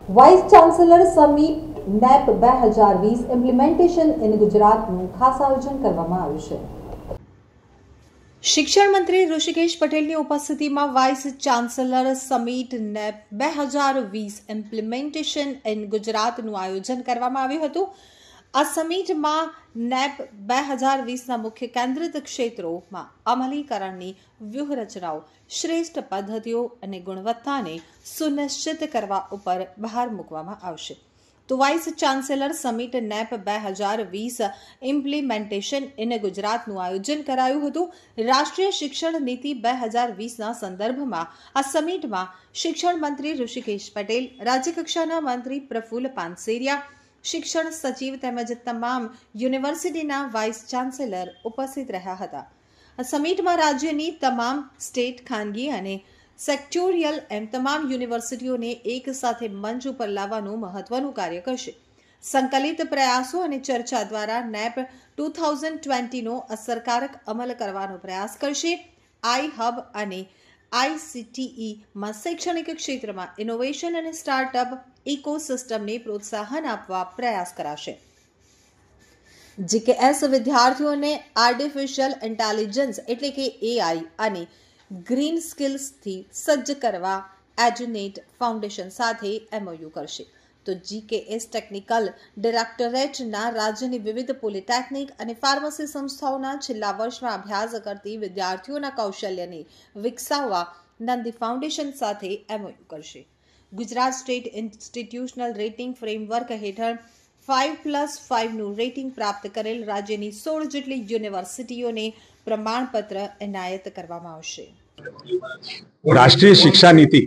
Vice chancellor summit NEP 2020 implementation in ગુજરાતનું ખાસ આયોજન કરવામાં આવ્યું છે। શિક્ષણ મંત્રી ઋષિકેશ પટેલની ઉપસ્થિતિમાં vice chancellor summit NEP 2020 implementation in ગુજરાતનું આયોજન કરવામાં આવ્યું હતું। આ સમિટમાં નેપ 2020ના મુખ્ય કેન્દ્રિત ક્ષેત્રોમાં અમલીકરણની વ્યૂહરચનાઓ, શ્રેષ્ઠ પદ્ધતિઓ અને ગુણવત્તાને સુનિશ્ચિત કરવા ઉપર ભાર મૂકવામાં આવશે। તો vice chancellor summit NEP 2020 implementation in ગુજરાતનું આયોજન કરાયું હતું। રાષ્ટ્રીય શિક્ષણ નીતિ 2020ના સંદર્ભમાં આ સમિટમાં શિક્ષણ મંત્રી ઋષિકેશ પટેલ, રાજ્યકક્ષાના મંત્રી પ્રફુલ્લ પાનસેરિયા, શિક્ષણ સચિવ તેમજ તમામ યુનિવર્સિટીના વાઇસ ચાન્સેલર ઉપસ્થિત રહ્યા હતા। આ સમિટમાં રાજ્યની તમામ સ્ટેટ, ખાનગી અને સેક્ટોરિયલ એમ તમામ યુનિવર્સિટીઓને એક સાથે મંચ ઉપર લાવવાનું મહત્વનું કાર્ય કરશે। સંકલિત પ્રયાસો અને ચર્ચા દ્વારા નેપ 2020નો અસરકારક અમલ કરવાનો પ્રયાસ કરશે। આઈ હબ અને ICTEમાં શૈક્ષણિક ક્ષેત્રમાં ઇનોવેશન અને સ્ટાર્ટઅપ ઇકોસિસ્ટમને પ્રોત્સાહન આપવા પ્રયાસ કરાશે। GKS વિદ્યાર્થીઓને આર્ટિફિશિયલ ઇન્ટેલિજન્સ એટલે કે AI અને ગ્રીન સ્કિલ્સથી સજ્જ કરવા એજ્યુનેટ ફાઉન્ડેશન સાથે MOU કરશે। તો GKS ટેકનિકલ ડિરેક્ટરેટના રાજ્યની વિવિધ પોલિટેકનિક અને ફાર્મસી સંસ્થાઓના છેલ્લા વર્ષમાં અભ્યાસ કરતી વિદ્યાર્થીઓના કૌશલ્યને વિકસાવવા નંદી ફાઉન્ડેશન સાથે MOU કરશે। Gujarat state institutional rating framework હેઠળ 5+5નું રેટિંગ પ્રાપ્ત કરેલ રાજ્યની 16 જેટલી યુનિવર્સિટીઓને પ્રમાણપત્ર એનાયત કરવામાં આવશે। રાષ્ટ્રીય શિક્ષા નીતિ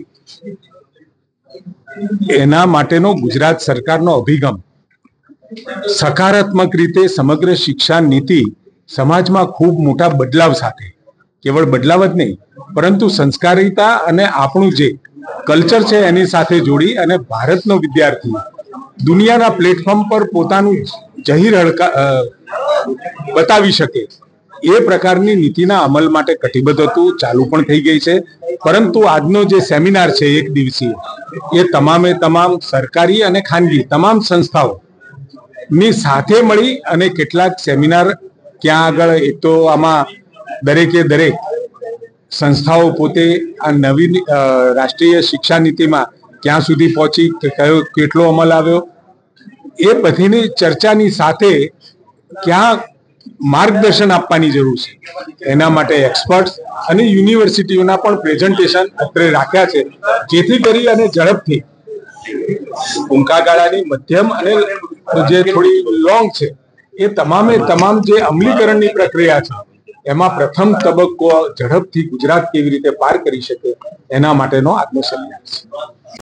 એના માટેનો ગુજરાત સરકારનો અભિગમ સકારાત્મક રીતે સમગ્ર શિક્ષા નીતિ સમાજમાં ખૂબ મોટા બદલાવ સાથે, કેવળ બદલાવ જ નહીં પરંતુ સંસ્કારિતા અને આપણું જે કલ્ચર છે એની સાથે જોડી અને ભારતનો વિદ્યાર્થી દુનિયાના પ્લેટફોર્મ પર પોતાનું જહીર બતાવી શકે એ પ્રકારની નીતિના અમલ માટે કટિબદ્ધ હતું, ચાલુ પણ થઈ ગઈ છે। પરંતુ આજનો જે સેમિનાર છે એક દિવસીય, એ તમામે તમામ સરકારી અને ખાનગી તમામ સંસ્થાઓની સાથે મળી અને કેટલાક સેમિનાર ક્યાં આગળ, એક તો આમાં દરેકે દરેક સંસ્થાઓ પોતે આ નવી રાષ્ટ્રીય શિક્ષા નીતિમાં ક્યાં સુધી પહોંચી, કેટલો અમલ આવ્યો, એ બધીની ચર્ચાની સાથે ક્યાં માર્ગદર્શન આપવાની જરૂર છે એના માટે એક્સપર્ટ્સ અને યુનિવર્સિટીઓના પણ પ્રેઝન્ટેશન અત્રે રાખ્યા છે, જેથી કરી અને ઝડપથી ટૂંકા ગાળાની, મધ્યમ અને જે થોડી લોંગ છે એ તમામે તમામ જે અમલીકરણની પ્રક્રિયા છે એમાં પ્રથમ તબક્કો ઝડપથી ગુજરાત કેવી રીતે પાર કરી શકે એના માટેનો આજનો સેમિનાર છે।